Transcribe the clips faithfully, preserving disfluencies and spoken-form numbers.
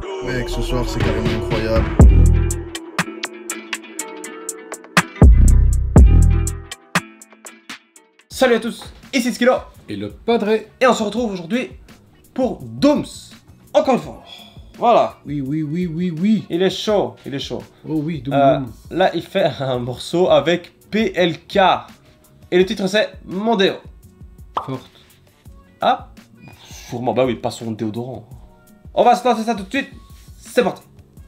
Mec, ce soir c'est carrément incroyable. Salut à tous, ici Skilo et le Padre. Et on se retrouve aujourd'hui pour Dooms. Encore une fois. Voilà. Oui, oui, oui, oui, oui. Il est chaud, il est chaud. Oh oui, Doom Euh, Doom. là, il fait un morceau avec P L K. Et le titre c'est Mondeo. Forte. Ah, sûrement, bah oui, pas son déodorant. On va se lancer ça tout de suite. C'est parti.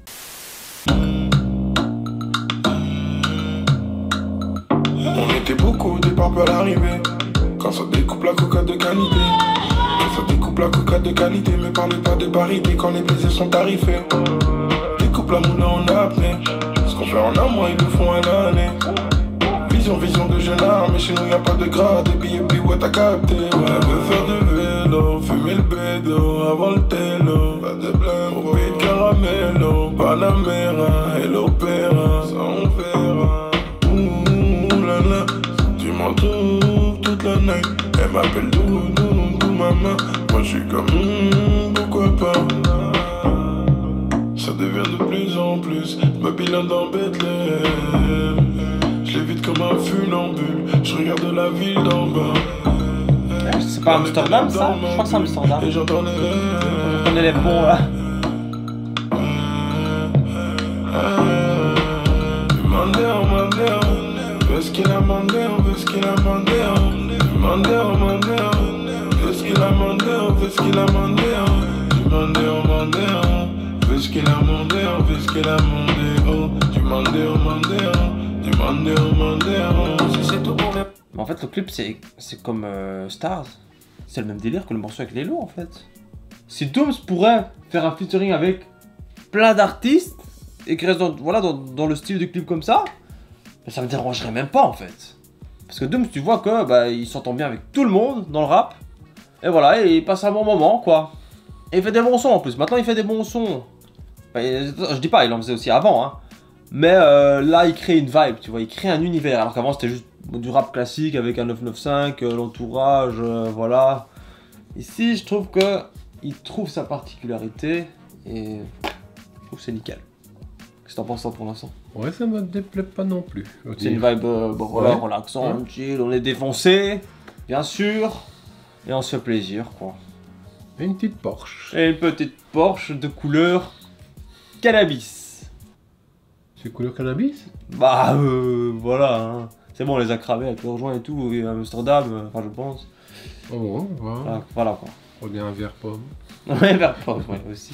On était beaucoup au départ à l'arrivée. Quand ça découpe la coca de qualité. Quand ça découpe la coca de qualité. Mais parlez pas de parité quand les plaisirs sont tarifés. Découpe la moula en apnée. Ce qu'on fait en un mois, ils le font en année. Vision, vision de jeune âme. Mais chez nous, y a pas de gras. Des billets, puis ouais, t'as capté. Ouais, veut faire du vélo. Fumer le bédo avant le télo. Pas de blême, au pays de caramello. Panamera et l'opéra. Ça, on verra. Tu m'entoures toute la nuit. Elle m'appelle Dou, Dou, Dou, maman. Moi je suis comme hmm, pourquoi pas. Ça devient de plus en plus ma bilan dans Bethléem. Je l'évite comme un funambule. Je regarde la ville d'en bas. C'est pas Amsterdam ça? Je crois que c'est Amsterdam. Et j'entends les On connaît les ponts là. Mandéo, Mandéo. Qu'est-ce qu'il a mandé, on veut ce qu'il a mandé, on Mandéo, Mandéo. Qu'est-ce qu'il a mandé, on veut ce qu'il a mandé, on Mandéo, Mandéo. Qu'est-ce qu'il a mandé, on veut ce qu'il a mandé, oh. Du Mandéo, Mandéo. Du Mandéo, Mandéo. Si c'est tout pour les... Mais en fait, le clip c'est c'est comme euh, Stars. C'est le même délire que le morceau avec Lelo en fait. Si Dooms pourrait faire un featuring avec plein d'artistes et qui reste dans, voilà, dans, dans le style du clip comme ça, ça me dérangerait même pas en fait. Parce que Dooms, tu vois que bah, il s'entend bien avec tout le monde dans le rap. Et voilà, et il passe un bon moment quoi. Et il fait des bons sons en plus. Maintenant il fait des bons sons. Bah, je dis pas, il en faisait aussi avant hein. Mais euh, là il crée une vibe, tu vois, il crée un univers. Alors qu'avant c'était juste du rap classique avec un neuf neuf cinq, euh, l'entourage, euh, voilà. Ici je trouve que il trouve sa particularité et je trouve que c'est nickel. Qu'est-ce que t'en penses pour l'instant? Ouais, ça me déplaît pas non plus. C'est une vibe euh, bon, voilà, Ouais. relaxante, Ouais. chill, on est défoncé, bien sûr, et on se fait plaisir quoi. Et une petite Porsche. Et une petite Porsche de couleur cannabis. C'est couleur cannabis? Bah euh, voilà, hein. C'est bon, on les a cramés avec leurs joints et tout, et à Amsterdam, euh, enfin je pense. Oh bon, voilà. Voilà, voilà quoi. Regarde un verre pomme. Ouais, vers Porsche, ouais, aussi.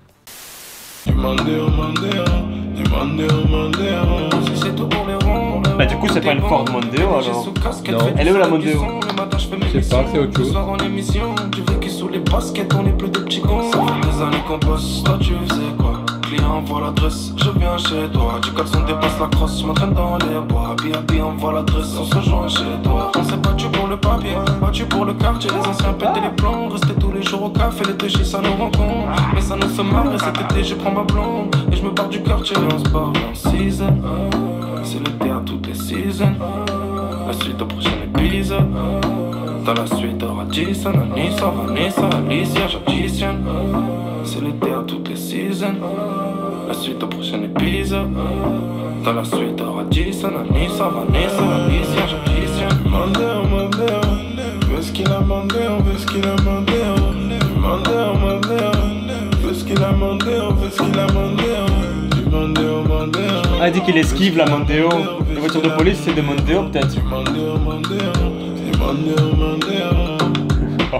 Du Mandéo, Mandéo. Du Mandéo, Mandéo. Si c'est tout pour les ronds. Bah du coup c'est pas une Ford Mondeo alors. Non. Elle est où la Mondeo? Je sais pas, c'est autre chose. En émission, tu veux qu'ils sous les baskets, on est plus des petits cons. Ça fait des années qu'on bosse, toi tu faisais quoi? Client envoie l'adresse, je viens chez toi. Du caleçon dépasse la crosse, je m'entraîne dans les bois. Happy happy envoie l'adresse, on se rejoint chez toi. On s'est battu pour le papier, battu pour le quartier. Les anciens pétaient les plombs, restaient tous les jours au café. Les touchis ça nous rencontre, mais ça nous fait marrer. Cet été je prends ma blonde et je me barre du quartier. Et on se barre en season, c'est l'été à toutes les seasons. La suite au prochain épisode. Dans la suite, aura Jason, Anissa, Vanessa, Alicia, j'additionne. C'est l'été à toutes les seasons. La suite au prochain épisode. Dans la suite, aura Jason, Anissa, Vanessa, Alicia, j'additionne. Mandéo, Mandéo. Veut ce qu'il a mandé, on veut ce qu'il a mandé. Mandéo, Mandéo. Veut ce qu'il a mandé, on veut ce qu'il a mandé. Mandéo, Mandéo. Ah, il dit qu'il esquive la Mondeo. Les voitures de police c'est des Mondeo peut-être. Mandéo, Mandéo. Mandéo, Mandéo.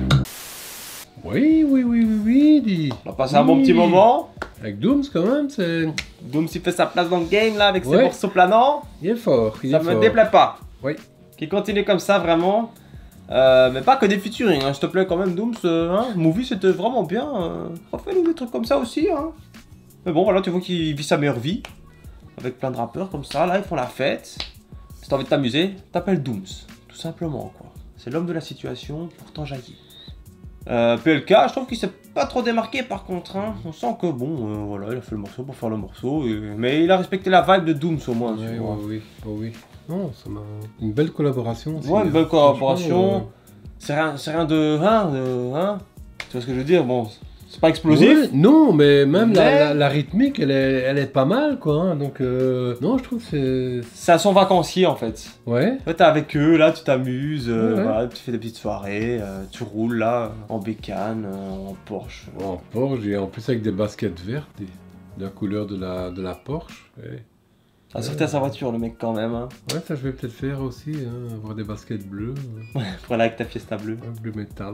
Oui, oui, oui, oui, oui, dis. On a passé un bon petit moment. Avec Dooms quand même, c'est... Dooms il fait sa place dans le game là avec ses Ouais. morceaux planants. Il est fort, il Ça est me fort. déplaît pas. Oui. Qu'il continue comme ça vraiment. Euh, mais pas que des featuring, hein. S'il te plaît quand même Dooms. Euh, hein. Movie c'était vraiment bien. Euh, refais-nous des trucs comme ça aussi. Hein. Mais bon voilà, tu vois qu'il vit sa meilleure vie. Avec plein de rappeurs comme ça, là ils font la fête. Si t'as envie de t'amuser, t'appelles Dooms. Tout simplement quoi. C'est l'homme de la situation, pourtant jaillit. Euh, P L K, je trouve qu'il s'est pas trop démarqué par contre. Hein. On sent que bon, euh, voilà, il a fait le morceau pour faire le morceau. Et... Mais il a respecté la vibe de Dooms au moins. Oui, tu oui, vois. oui, oh, oui. Non, ça m'a... Une belle collaboration aussi. Ouais, une belle Franchement, collaboration. euh, C'est rien, c'est rien de... Hein, de... Hein. Tu vois ce que je veux dire? Bon, C'est pas explosif. Ouais, non, mais même la, Mais- la, la rythmique, elle est, elle est pas mal, quoi. hein, donc, euh, non, je trouve que c'est... C'est à son vacancier en fait. Ouais. Là, t'es avec eux, là, tu t'amuses, euh, Ouais, ouais. voilà, tu fais des petites soirées, euh, tu roules là, en bécane, euh, en Porsche. En Porsche, et en plus avec des baskets vertes, des- de la couleur de la, de la Porsche. Ouais. Ah, sortir sa voiture, le mec, quand même. Hein. Ouais, ça je vais peut-être faire aussi, hein, avoir des baskets bleues, euh, Pour aller avec ta Fiesta bleue. ouais, bleu métal.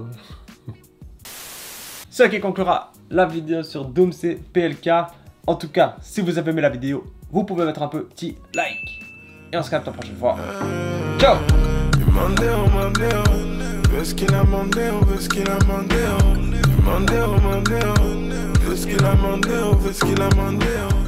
Ce qui conclura la vidéo sur Doomsday P L K. En tout cas, si vous avez aimé la vidéo, vous pouvez mettre un petit like. Et on se capte la prochaine fois. Ciao! Mandeo, Mandeo, ves qu'il a Mandeo, ves qu'il a Mandeo, Mandeo, Mandeo, ves qu'il a Mandeo, ves qu'il a Mandeo.